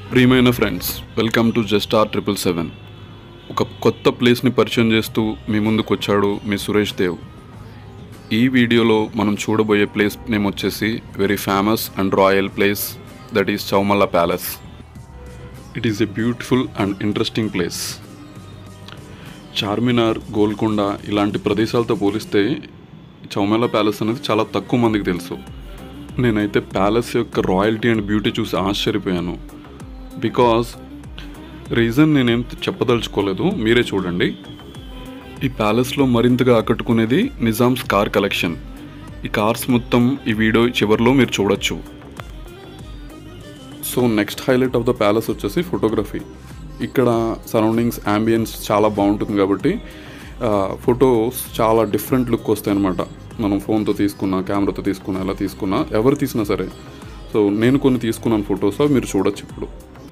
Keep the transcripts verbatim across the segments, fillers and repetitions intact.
ప్రియమైన friends, welcome to just R triple seven. ఒక కొత్త ప్లేస్ని పరిచయం చేస్తూ మీ ముందుకు వచ్చాడు మీ సురేష్ దేవ్. ఈ వీడియోలో మనం చూడబోయే ప్లేస్ నేమ్ వచ్చేసి very famous and royal place, that is Chowmahalla palace. It is a beautiful and interesting place. Charminar, Golconda ఇలాంటి ప్రదేశాలతో పోలిస్తే చౌమల్లా ప్యాలెస్ అనేది చాలా తక్కువ మందికి తెలుసు. నేనైతే ప్యాలెస్ యొక్క రాయల్టీ అండ్ బ్యూటీ చూసి ఆశ్చర్యపోయాను. బికాజ్ రీజన్ నేనేం చెప్పదలుచుకోలేదు, మీరే చూడండి. ఈ ప్యాలెస్లో మరింతగా ఆకట్టుకునేది నిజామ్స్ కార్ కలెక్షన్. ఈ కార్స్ మొత్తం ఈ వీడియో చివరిలో మీరు చూడొచ్చు. So next highlight of the palace వచ్చేసి ఫోటోగ్రఫీ. ఇక్కడ సరౌండింగ్స్ యాంబియన్స్ చాలా బాగుంటుంది కాబట్టి ఫొటోస్ చాలా డిఫరెంట్ లుక్ వస్తాయి అన్నమాట. మనం ఫోన్తో తీసుకున్నా, కెమెరాతో తీసుకున్నా, ఎలా తీసుకున్నా, ఎవరు తీసినా సరే. సో నేను కొన్ని తీసుకున్నాను ఫొటోస్, అవి మీరు చూడొచ్చు ఇప్పుడు.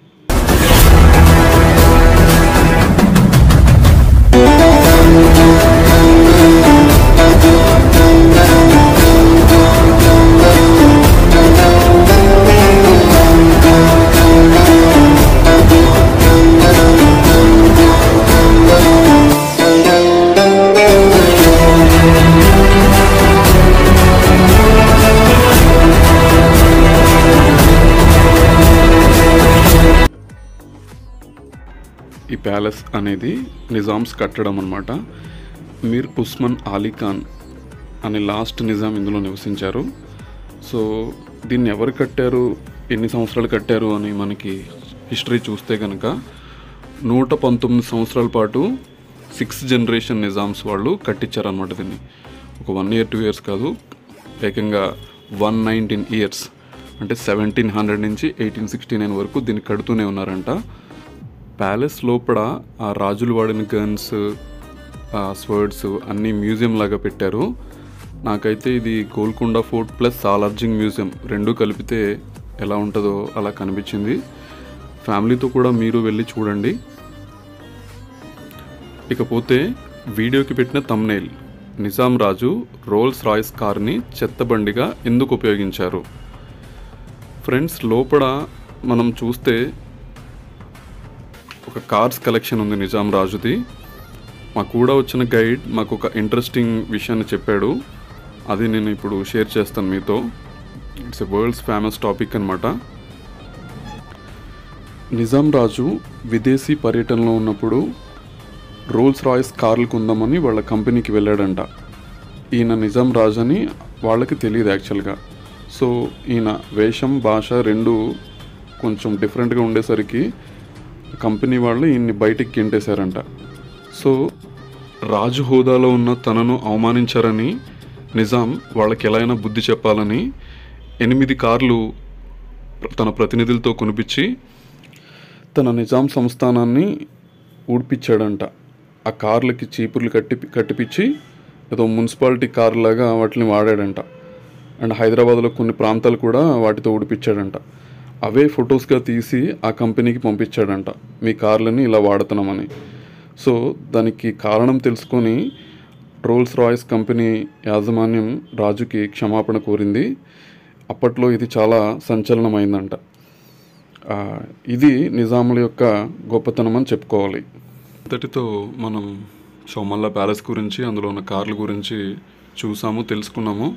ఈ ప్యాలెస్ అనేది నిజామ్స్ కట్టడం అన్నమాట. మీర్ ఉస్మాన్ అలీ ఖాన్ అనే లాస్ట్ నిజాం ఇందులో నివసించారు. సో దీన్ని ఎవరు కట్టారు, ఎన్ని సంవత్సరాలు కట్టారు అని మనకి హిస్టరీ చూస్తే కనుక నూట పంతొమ్మిది సంవత్సరాల పాటు సిక్స్ జనరేషన్ నిజామ్స్ వాళ్ళు కట్టించారనమాట. దీన్ని ఒక వన్ ఇయర్ టూ ఇయర్స్ కాదు, ఏకంగా వన్ నైన్టీన్ ఇయర్స్ అంటే సెవెంటీన్ హండ్రెడ్ నుంచి ఎయిటీన్ సిక్స్టీ నైన్ వరకు దీన్ని కడుతూనే ఉన్నారంట. ప్యాలెస్ లోపల ఆ రాజులు వాడిన గన్స్, స్వర్డ్స్ అన్నీ మ్యూజియం లాగా పెట్టారు. నాకైతే ఇది Golconda fort plus Salarjung museum రెండు కలిపితే ఎలా ఉంటుందో అలా కనిపించింది. ఫ్యామిలీతో కూడా మీరు వెళ్ళి చూడండి. ఇకపోతే వీడియోకి పెట్టిన థంబ్నెయిల్, నిజాం రాజు రోల్స్ రాయ్స్ కార్ని చెత్తబండిగా ఎందుకు ఉపయోగించారు. ఫ్రెండ్స్, లోపల మనం చూస్తే ఒక కార్స్ కలెక్షన్ ఉంది నిజాం రాజుది. మాకు కూడా వచ్చిన గైడ్ మాకు ఒక ఇంట్రెస్టింగ్ విషయాన్ని చెప్పాడు, అది నేను ఇప్పుడు షేర్ చేస్తాను మీతో. It's a world's famous topic అనమాట. నిజాం రాజు విదేశీ పర్యటనలో ఉన్నప్పుడు రోల్స్ రాయ్స్ కార్లు కొందామని వాళ్ళ కంపెనీకి వెళ్ళాడంట. ఈయన నిజాం రాజు అని వాళ్ళకి తెలియదు యాక్చువల్గా. సో ఈయన వేషం, భాష రెండు కొంచెం డిఫరెంట్గా ఉండేసరికి కంపెనీ వాళ్ళు ఈయన్ని బయటికి గెంటేశారంట. సో రాజు హోదాలో ఉన్న తనను అవమానించారని నిజాం వాళ్ళకి ఎలా అయినా బుద్ధి చెప్పాలని ఎనిమిది కార్లు తన ప్రతినిధులతో కొనిపించి తన నిజాం సంస్థానాన్ని ఊడిపించాడంట. ఆ కార్లకి చీపుర్లు కట్టి కట్టిపించి ఏదో మున్సిపాలిటీ కార్లాగా వాటిని వాడాడంట. అండ్ హైదరాబాద్లో కొన్ని ప్రాంతాలు కూడా వాటితో ఊడిపించాడంట. అవే ఫొటోస్గా తీసి ఆ కంపెనీకి పంపించాడంట, మీ కార్లని ఇలా వాడుతున్నామని. సో దానికి కారణం తెలుసుకొని రోల్స్ రాయ్స్ కంపెనీ యాజమాన్యం రాజుకి క్షమాపణ కోరింది. అప్పట్లో ఇది చాలా సంచలనమైందంట. ఇది నిజాముల యొక్క గొప్పతనం అని చెప్పుకోవాలి. అంతటితో మనం చౌమల్లా ప్యాలెస్ గురించి, అందులో ఉన్న కార్ల గురించి చూసాము, తెలుసుకున్నాము.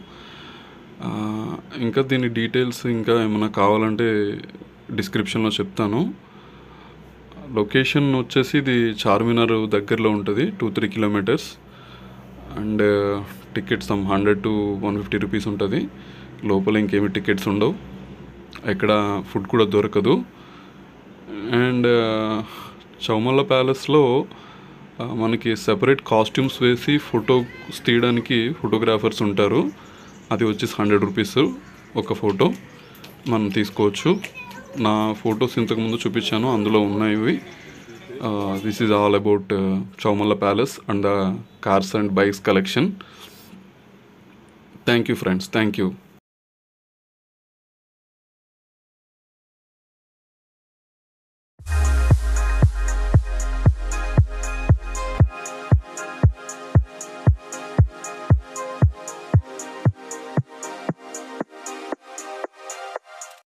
ఇంకా దీని డీటెయిల్స్ ఇంకా ఏమైనా కావాలంటే డిస్క్రిప్షన్లో చెప్తాను. లొకేషన్ వచ్చేసి ఇది చార్మినార్ దగ్గరలో ఉంటుంది, two three kilometres. And tickets some hundred to one fifty rupees ఉంటుంది. లోపల ఇంకేమి టికెట్స్ ఉండవు, ఎక్కడ ఫుడ్ కూడా దొరకదు. అండ్ చౌమల్లా ప్యాలెస్లో మనకి సెపరేట్ కాస్ట్యూమ్స్ వేసి ఫోటోస్ తీయడానికి ఫోటోగ్రాఫర్స్ ఉంటారు. అది వచ్చేసి హండ్రెడ్ రూపీస్ ఒక ఫోటో మనం తీసుకోవచ్చు. నా ఫొటోస్ ఇంతకుముందు చూపించాను, అందులో ఉన్నాయి. This is all about Chowmahalla palace and the cars and bikes collection. Thank you friends, thank you.